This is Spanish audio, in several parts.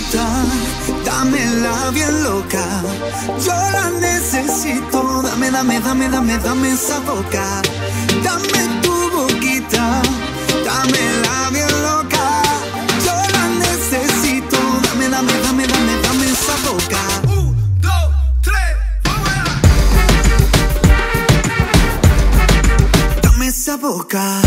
boquita, dámela bien loca. Yo la necesito, dame, dame, dame, dame, dame esa boca. Dame tu boquita, dámela bien loca. Yo la necesito, dame, dame, dame, dame, dame esa boca. 1, 2, 3, ¡vamos! Dame esa boca.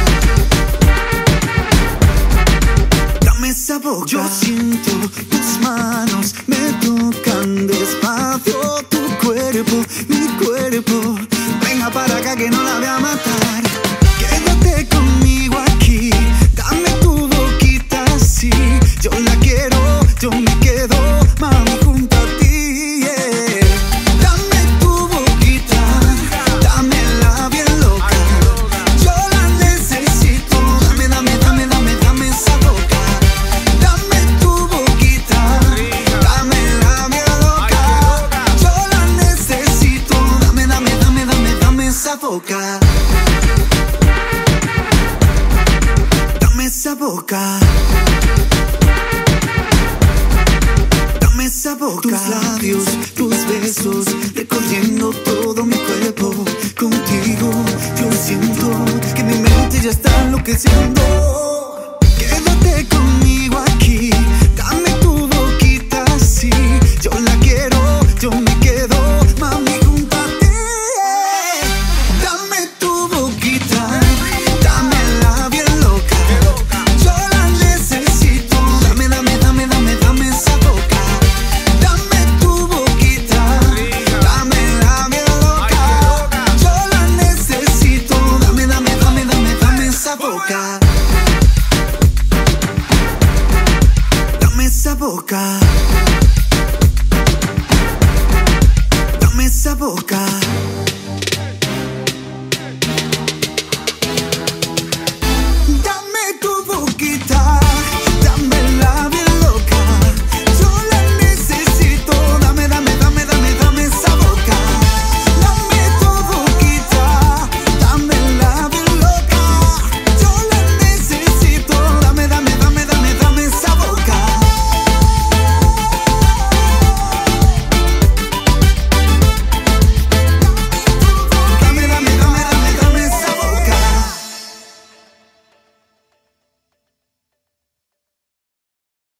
Esa boca. Yo siento tus manos me tocan despacio, tu cuerpo, mi cuerpo. Venga para acá que no la voy a matar. Quédate conmigo aquí, dame tu boquita así. Yo la quiero, yo me quedo, mami, junto a ti, yeah. Dame tu boquita, dámela bien loca. Yo la necesito, dame, dame, dame, dame, dame esa boca. Boca. Dame esa boca. Dame esa boca. Tus labios, tus besos, recorriendo todo mi cuerpo. Contigo yo siento que mi mente ya está enloqueciendo. Quédate conmigo aquí, dame tu boquita así. Yo la quiero, yo me quedo, mami, junto a ti. Dame tu boquita, dámela bien loca. Yo la necesito, dame, dame, dame, dame, dame esa boca. Dame tu boquita, dámela bien loca. Yo la necesito, dame, dame, dame, dame, dame esa boca. Dame esa boca. Dame esa boca.